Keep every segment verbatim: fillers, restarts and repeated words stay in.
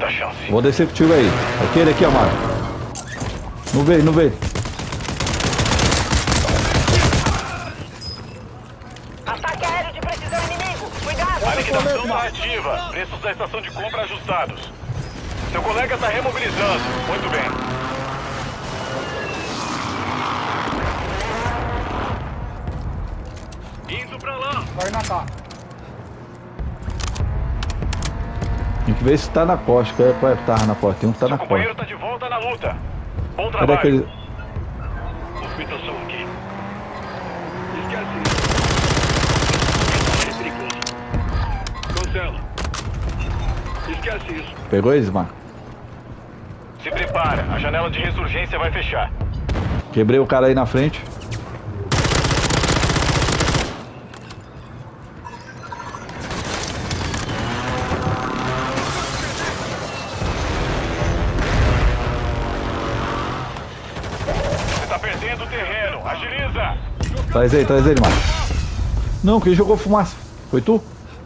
Muita chance. Vou descer contigo aí. Aquele aqui, Amaro. Não veio, não veio. Ataque aéreo de precisão inimigo. Cuidado. A liquidação tá ativa. Preços da estação de compra ajustados. Seu colega tá remobilizando. Muito bem. Indo pra lá. Vai na cá. Tem que ver se tá na costa. Qual é que tava na costa? Tem um que tá Seu na companheiro costa. tá de volta na luta. Bom Cadê trabalho. aquele... Movimentação aqui. Esquece isso. É perigoso. Cancela. Esquece isso. Pegou eles, mano? Se prepara. A janela de ressurgência vai fechar. Quebrei o cara aí na frente. Você tá perdendo o terreno. Agiliza. Traz ele, traz ele, mano. Não, quem jogou fumaça? Foi tu?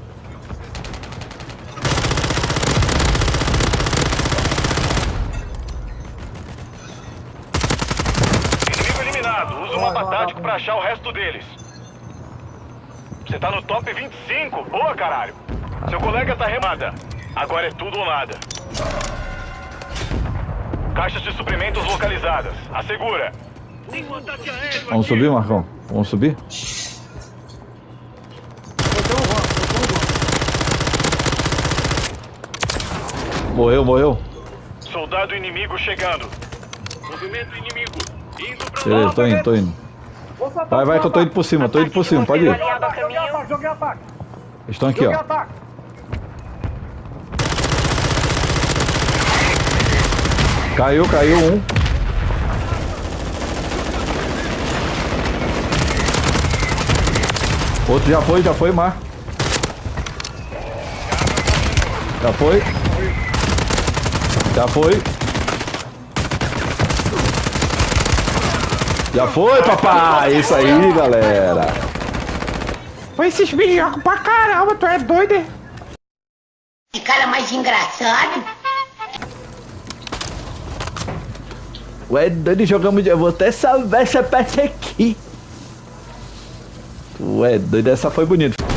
Inimigo eliminado. Usa o mapa tático pra achar o resto deles. Você tá no top vinte e cinco. Boa, caralho. Seu colega tá remada. Agora é tudo ou nada. Caixas de suprimentos localizadas. Assegura. Tem um ataque aéreo aqui. Vamos subir, Marcão? Vamos subir? Botão o rock, botão o rock. Morreu, morreu. Soldado inimigo chegando. Movimento inimigo. Indo pra Beleza, lá. tô indo, tô indo. Vou soltar Vai, o vai que eu tô ataque. indo por cima, tô indo por cima, pode ir. Joguei ataque, joguei ataque, joguei ataque. Eles estão aqui, Joguei ó. ataque. Caiu, caiu um. Outro já foi, já foi, Mar. Já foi. Já foi. Já foi, papai! Isso aí, galera. Foi esses bichos jogam pra caramba, tu é doido, hein? Que cara mais engraçado. Ué, doido, jogamos. Eu vou até salvar essa parte aqui. Ué, doido, essa foi bonita.